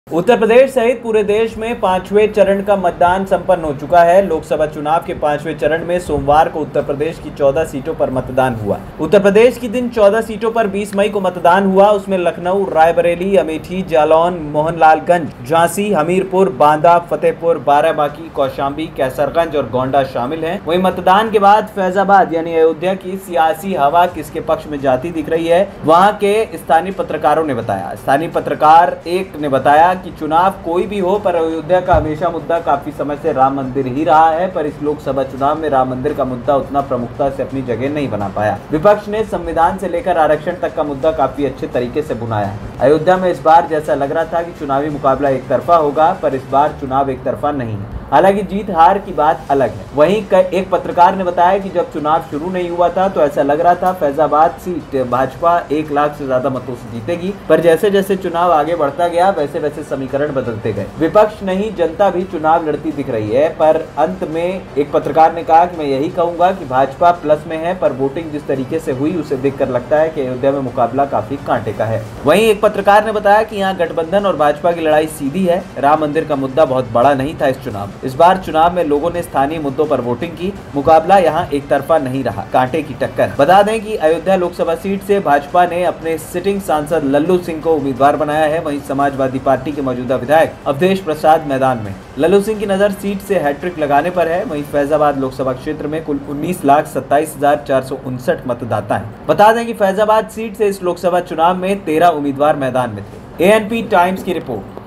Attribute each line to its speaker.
Speaker 1: उत्तर प्रदेश सहित पूरे देश में पांचवें चरण का मतदान संपन्न हो चुका है। लोकसभा चुनाव के पांचवें चरण में सोमवार को उत्तर प्रदेश की 14 सीटों पर मतदान हुआ। उत्तर प्रदेश की दिन 14 सीटों पर 20 मई को मतदान हुआ। उसमें लखनऊ, रायबरेली, अमेठी, जालौन, मोहनलालगंज, झांसी, हमीरपुर, बांदा, फतेहपुर, बाराबांकी, कौशाम्बी, कैसरगंज और गोंडा शामिल हैं। वहीं मतदान के बाद फैजाबाद यानी अयोध्या की सियासी हवा किसके पक्ष में जाती दिख रही है, वहां के स्थानीय पत्रकारों ने बताया। स्थानीय पत्रकार एक ने बताया कि चुनाव कोई भी हो, पर अयोध्या का हमेशा मुद्दा काफी समय से राम मंदिर ही रहा है, पर इस लोकसभा चुनाव में राम मंदिर का मुद्दा उतना प्रमुखता से अपनी जगह नहीं बना पाया। विपक्ष ने संविधान से लेकर आरक्षण तक का मुद्दा काफी अच्छे तरीके से बुनाया है। अयोध्या में इस बार जैसा लग रहा था कि चुनावी मुकाबला एक तरफा होगा, पर इस बार चुनाव एक तरफा नहीं है। हालांकि जीत हार की बात अलग है। वहीं एक पत्रकार ने बताया कि जब चुनाव शुरू नहीं हुआ था तो ऐसा लग रहा था फैजाबाद सीट भाजपा 1 लाख से ज्यादा मतों से जीतेगी, पर जैसे जैसे चुनाव आगे बढ़ता गया वैसे वैसे समीकरण बदलते गए। विपक्ष नहीं, जनता भी चुनाव लड़ती दिख रही है। पर अंत में एक पत्रकार ने कहा कि मैं यही कहूंगा कि भाजपा प्लस में है, पर वोटिंग जिस तरीके से हुई उसे देखकर लगता है कि अयोध्या में मुकाबला काफी कांटे का है। वहीं एक पत्रकार ने बताया कि यहाँ गठबंधन और भाजपा की लड़ाई सीधी है। राम मंदिर का मुद्दा बहुत बड़ा नहीं था इस चुनाव। इस बार चुनाव में लोगों ने स्थानीय मुद्दों पर वोटिंग की। मुकाबला यहाँ एक तरफा नहीं रहा, कांटे की टक्कर। बता दें कि अयोध्या लोकसभा सीट से भाजपा ने अपने सिटिंग सांसद लल्लू सिंह को उम्मीदवार बनाया है। वहीं समाजवादी पार्टी के मौजूदा विधायक अवधेश प्रसाद मैदान में। लल्लू सिंह की नजर सीट से हैट्रिक लगाने पर है। वहीं फैजाबाद लोकसभा क्षेत्र में कुल 19,27,459 मतदाता हैं। बता दें कि फैजाबाद सीट से इस लोकसभा चुनाव में 13 उम्मीदवार मैदान में थे। ANP टाइम्स की रिपोर्ट।